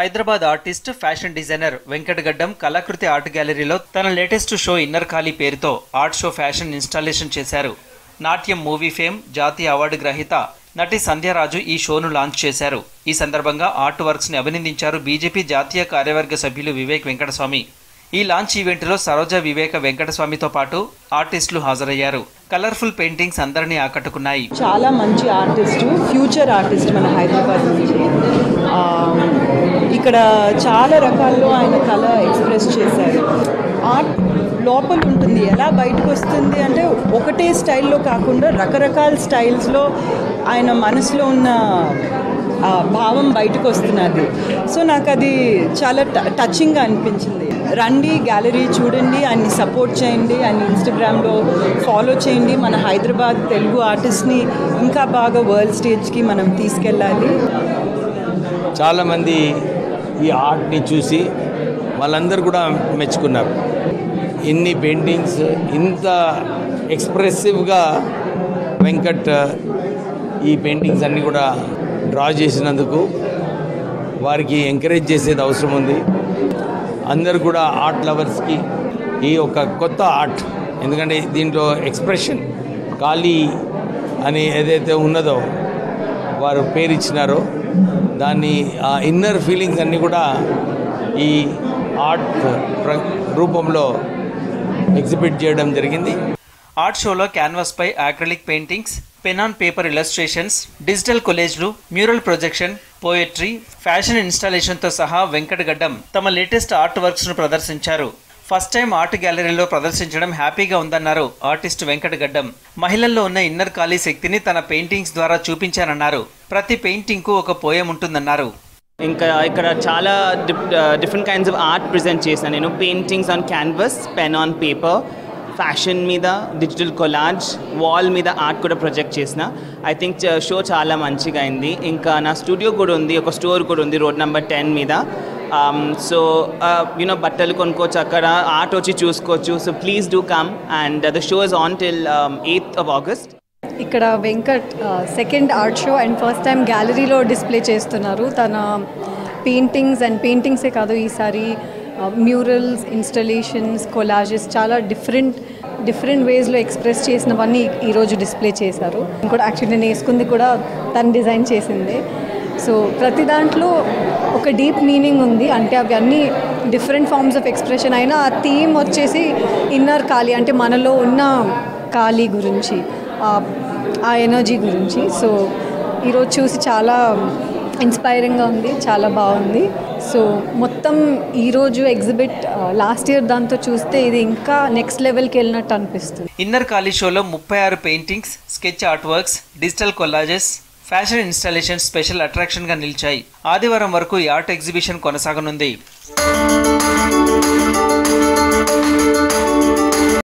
Hyderabad artist fashion designer Venkata Gaddam Kalakriti art గ్యాలరీలో తన latest show inner ఖాళీ పేరుతో ఆర్ట్ షో ఫ్యాషన్ ఇన్స్టాలేషన్ చేశారు. నాట్యం మూవీ ఫేమ్ జాతీయ అవార్డు గ్రహీత నటి సంధ్యారాజు ఈ షోను లాంచ్ చేశారు. ఈ సందర్భంగా ఆర్ట్ వర్క్స్ ని అభినందించారు బీజేపీ జాతీయ కార్యవర్గ సభ్యులు వివేక్ వెంకటస్వామి. ఈ లాంచ్ ఈవెంట్లో సరోజ వివేక వెంకటస్వామితో పాటు ఆర్టిస్టులు హాజరయ్యారు. కలర్ఫుల్ పెయింటింగ్స్ అందరినీ ఆకట్టుకున్నాయి. చాలా మంచి ఆర్టిస్ట్, ఫ్యూచర్ ఆర్టిస్ట్ మన హైదరాబాద్ నుంచి. ఇక్కడ చాలా రకాల్లో ఆయన కళ ఎక్స్ప్రెస్ చేశారు. ఆర్ట్ లోపల ఉంటుంది, ఎలా బయటకు వస్తుంది అంటే ఒకటే స్టైల్లో కాకుండా రకరకాల స్టైల్స్లో ఆయన మనసులో ఉన్న భావం బయటకు వస్తున్నది. సో నాకు అది చాలా టచింగ్గా అనిపించింది. రండి, గ్యాలరీ చూడండి, ఆయన్ని సపోర్ట్ చేయండి, ఆయన ఇన్స్టాగ్రామ్లో ఫాలో చేయండి. మన హైదరాబాద్ తెలుగు ఆర్టిస్ట్ని ఇంకా బాగా వరల్డ్ స్టేజ్కి మనం తీసుకెళ్ళాలి. చాలామంది ఈ ఆర్ట్ని చూసి వాళ్ళందరూ కూడా మెచ్చుకున్నారు. ఇన్ని పెయింటింగ్స్ ఇంత ఎక్స్ప్రెసివ్గా వెంకట్ ఈ పెయింటింగ్స్ అన్నీ కూడా డ్రా చేసినందుకు వారికి ఎంకరేజ్ చేసేది అవసరం ఉంది. అందరు కూడా ఆర్ట్ లవర్స్కి ఈ ఒక కొత్త ఆర్ట్, ఎందుకంటే దీంట్లో ఎక్స్ప్రెషన్ ఖాళీ అని ఏదైతే ఉన్నదో వారు పేరు ఇచ్చినారో దాన్ని ఆ ఇన్నర్ ఫీలింగ్స్ అన్నీ కూడా ఈ ఆర్ట్ రూపంలో ఎగ్జిబిట్ చేయడం జరిగింది. ఆర్ట్ షోలో క్యాన్వాస్ పై acrylic paintings, pen on paper illustrations, digital కొలేజ్లు, మ్యూరల్ ప్రొజెక్షన్, పోయట్రీ, ఫ్యాషన్ ఇన్స్టాలేషన్తో సహా వెంకటగడ్డం తమ లేటెస్ట్ ఆర్ట్ వర్క్స్ ను ప్రదర్శించారు. ఫస్ట్ టైం ఆర్ట్ గ్యాలరీలో ప్రదర్శించడం హ్యాపీగా ఉందన్నారు ఆర్టిస్ట్ వెంకటగడ్డం. మహిళల్లో ఉన్న ఇన్నర్ ఖాళీ శక్తిని తన పెయింటింగ్స్ ద్వారా చూపించానన్నారు. ప్రతి పెయింటింగ్ కు ఒక పోయం ఉంటుందన్నారు. ఇంకా ఇక్కడ చాలా different kinds of art present చేశాను నేను. Paintings on canvas, pen on paper, fashion మీద, డిజిటల్ కొలాజ్, వాల్ మీద ఆర్ట్ కూడా ప్రొజెక్ట్ చేసిన. ఐ థింక్ షో చాలా మంచిగా అయింది. ఇంకా నా స్టూడియో కూడా ఉంది, ఒక స్టోర్ కూడా ఉంది రోడ్ నెంబర్ 10 మీద. సో యూనో బట్టలు కొనుక్కోవచ్చు, అక్కడ ఆర్ట్ వచ్చి చూసుకోవచ్చు. So please do come and the show is on till 8th of August. ఇక్కడ Venkat second art show and first time గ్యాలరీలో డిస్ప్లే చేస్తున్నారు. తన పెయింటింగ్సే కాదు, ఈసారి మ్యూరల్స్, ఇన్స్టలేషన్స్, కొలాజెస్ చాలా డిఫరెంట్ వేస్లో ఎక్స్ప్రెస్ చేసినవన్నీ ఈరోజు డిస్ప్లే చేశారు. ఇంకోటి యాక్చువల్లీ నేను వేసుకుంది కూడా తను డిజైన్ చేసిందే. సో ప్రతి దాంట్లో ఒక డీప్ మీనింగ్ ఉంది. అంటే అవి అన్నీ డిఫరెంట్ ఫార్మ్స్ ఆఫ్ ఎక్స్ప్రెషన్ అయినా ఆ థీమ్ వచ్చేసి ఇన్నర్ ఖాళీ, అంటే మనలో ఉన్న ఖాళీ గురించి, ఆ ఎనర్జీ గురించి. సో ఈరోజు చూసి చాలా ఇన్స్పైరింగ్గా ఉంది, చాలా బాగుంది. సో మొత్తం ఈరోజు ఎగ్జిబిట్ లాస్ట్ ఇయర్ దాంతో చూస్తే ఇది ఇంకా నెక్స్ట్ లెవెల్కి వెళ్ళినట్టు అనిపిస్తుంది. ఇన్నర్ ఖాళీ షోలో 36 paintings, sketch art works, digital collages, fashion installation special అట్రాక్షన్గా నిలిచాయి. ఆదివారం వరకు ఈ ఆర్ట్ ఎగ్జిబిషన్ కొనసాగనుంది.